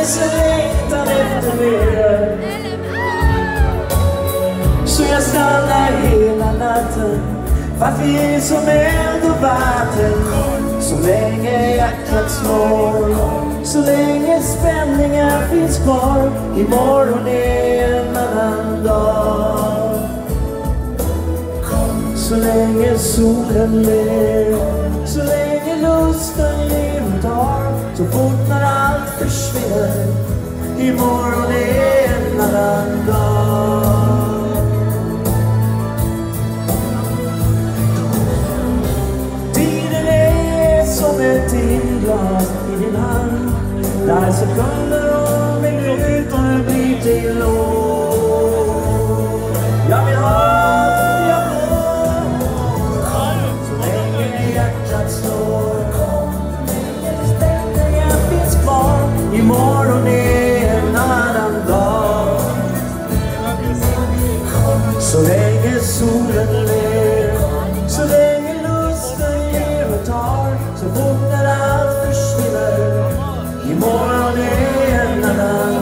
finns en längtan efter mer. Så jag stannar hela natten, fast vi är som eld och vatten. Så länge hjärtat slår, så länge spänningar finns kvar. Imorgon är en annan dag. Så länge solen ler, så länge lusten ger och tar. Så fort när allt försvinner, imorgon är en annan dag. Tiden är som ett timglas i din hand, där sekunder och minuter blir till år. Jag vill ha, så länge hjärtat slår, stämningen finns kvar. Imorgon är en annan dag. Så länge solen ler, så länge lusten ger och tar. Så fort när allt försvinner, imorgon är en annan dag.